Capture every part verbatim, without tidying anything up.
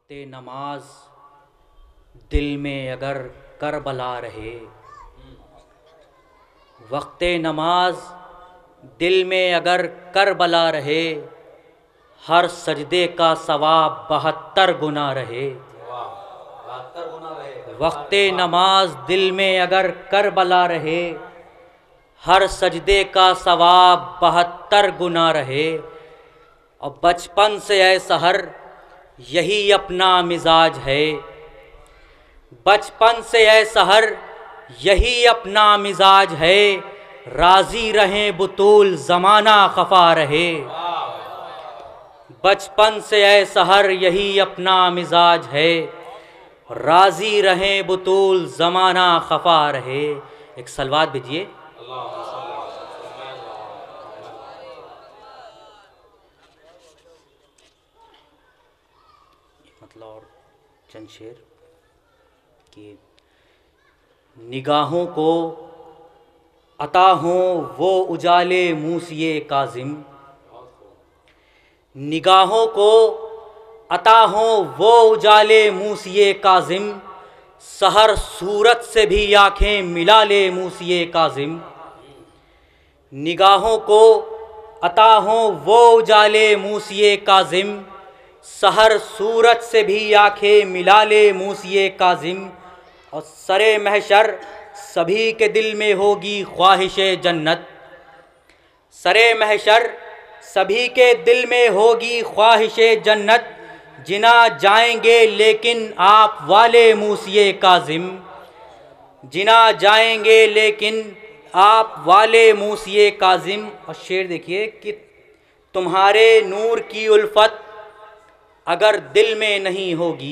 वक्ते नमाज दिल में अगर करबला रहे, वक्ते नमाज दिल में अगर करबला रहे, हर सजदे का सवाब बहत्तर गुना रहे। वक्ते नमाज दिल में अगर करबला रहे, हर सजदे का सवाब बहत्तर गुना रहे। और बचपन से ऐ सहर यही अपना मिजाज है, बचपन से ऐ सहर यही अपना मिजाज है। राजी रहें बुतूल ज़माना खफा रहे, बचपन से ऐ सहर यही अपना मिजाज है। राजी रहें बुतूल ज़माना खफा रहे। एक सलवात भेजिए। मतलब और चंद शेर कि निगाहों को अता हों वो उजाले मूसिए काजिम, निगाहों को अता हों वो उजाले मूसिए काजिम। सहर सूरत से भी आँखें मिला ले मूसिए काजिम, निगाहों को अता हों वो उजाले मूसिए काजिम। सहर सूरत से भी आँखें मिला ले मूसिए काजिम। और सरे महशर सभी के दिल में होगी ख्वाहिशे जन्नत, सरे महशर सभी के दिल में होगी ख्वाहिशे जन्नत। जिना जाएंगे लेकिन आप वाले मूसिए काजिम, जिना जाएंगे लेकिन आप वाले मूसिए काजिम। और शेर देखिए कि तुम्हारे नूर की उल्फत अगर दिल में नहीं होगी,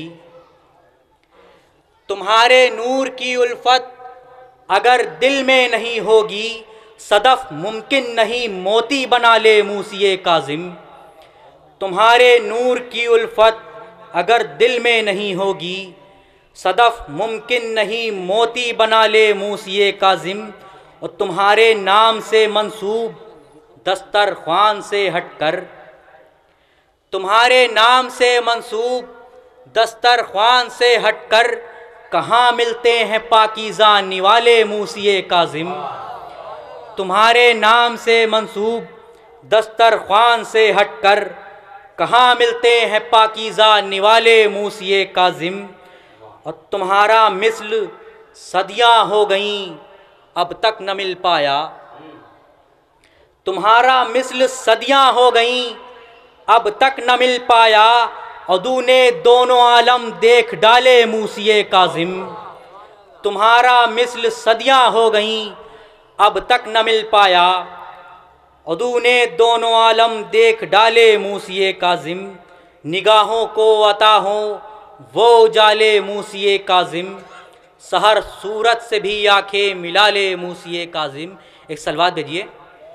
तुम्हारे नूर की उल्फत अगर दिल में नहीं होगी, सदफ मुमकिन नहीं मोती बना ले मूसिए काजिम। तुम्हारे नूर की उल्फत अगर दिल में नहीं होगी, सदफ मुमकिन नहीं मोती बना ले मूसिए काजिम। और तुम्हारे नाम से मंसूब दस्तरख्वान से हटकर, तुम्हारे नाम से मंसूब दस्तरख्वान से हटकर, कहाँ मिलते हैं पाकीज़ा निवाले मूसिए काजिम। तुम्हारे नाम से मंसूब दस्तरख्वान से हटकर, कहाँ मिलते हैं पाकीज़ा निवाले मूसिए काजिम। और तुम्हारा मिस्ल सदियाँ हो गईं अब तक न मिल पाया, तुम्हारा मिस्ल सदियाँ हो गईं अब तक न मिल पाया। अदू ने दोनों आलम देख डाले मूसिए काजिम, तुम्हारा मिस्ल सदियाँ हो गईं अब तक न मिल पाया। अदू ने दोनों आलम देख डाले मूसिए काजिम। निगाहों को अता हों वो उजाले मूसिए काजिम, सहर सूरत से भी आँखें मिला ले मूसिए काजिम। एक सलवात भेजिए।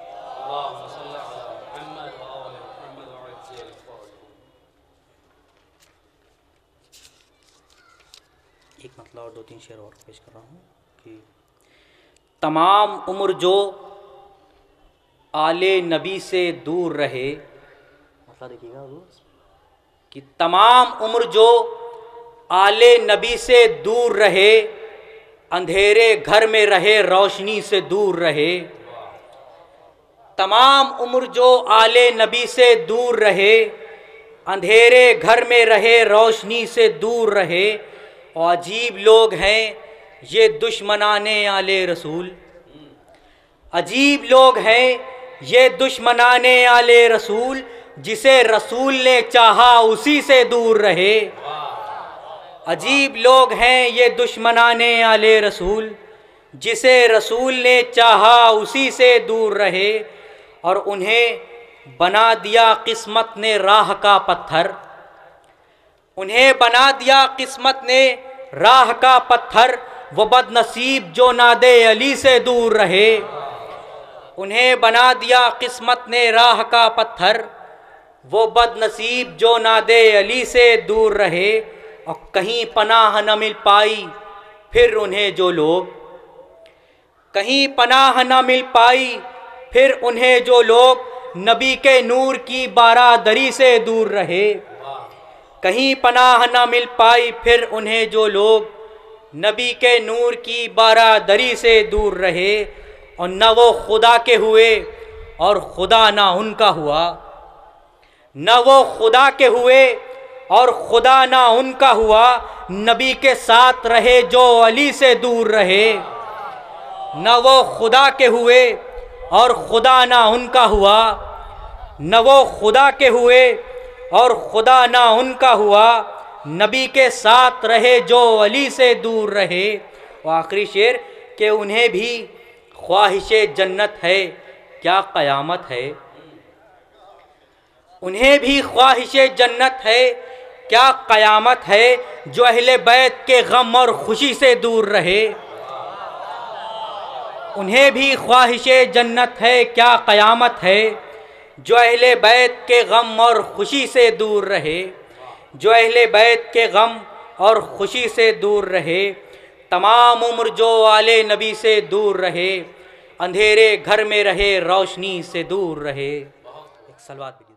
एक मतलब और दो तीन शेर और पेश कर रहा हूँ कि तमाम उम्र जो आले नबी से दूर रहे, मतलब देखिएगा कि तमाम उम्र जो आले नबी से दूर रहे, अंधेरे घर में रहे रोशनी से दूर रहे। तमाम उम्र जो आले नबी से दूर रहे, अंधेरे घर में रहे रोशनी से दूर रहे। और अजीब लोग हैं ये दुश्मनाने आले रसूल, अजीब लोग हैं ये दुश्मनाने आले रसूल, जिसे रसूल ने चाहा उसी से दूर रहे। अजीब लोग हैं ये दुश्मनाने आले रसूल, जिसे रसूल ने चाहा उसी से दूर रहे। और उन्हें बना दिया किस्मत ने राह का पत्थर, उन्हें बना दिया किस्मत ने राह का पत्थर। वो बदनसीब जो नादे अली से दूर रहे, उन्हें बना दिया किस्मत ने राह का पत्थर। वो बदनसीब जो नादे अली से दूर रहे। और कहीं पनाह न मिल पाई फिर उन्हें जो लोग, कहीं पनाह न मिल पाई फिर उन्हें जो लोग नबी के नूर की बारादरी से दूर रहे। कहीं पनाह न मिल पाई फिर उन्हें जो लोग नबी के नूर की बारादरी से दूर रहे, और न वो खुदा के हुए और खुदा ना उनका हुआ। न वो खुदा के हुए और खुदा ना उनका हुआ, नबी के साथ रहे जो अली से दूर रहे। न वो खुदा के हुए और खुदा ना उनका हुआ, न वो खुदा के हुए और खुदा ना उनका हुआ, नबी के साथ रहे जो अली से दूर रहे। और आखिरी शेर कि उन्हें भी ख्वाहिश जन्नत है क्या क़यामत है। उन्हें भी ख्वाहिश जन्नत है क्या क़यामत है, जो अहले बैत के गम और खुशी से दूर रहे। उन्हें भी ख्वाहिश जन्नत है क्या क़यामत है, जो अहले बैत के गम और खुशी से दूर रहे। जो अहले बैत के गम और खुशी से दूर रहे, तमाम उम्र जो आले नबी से दूर रहे, अंधेरे घर में रहे रोशनी से दूर रहे। एक सलवात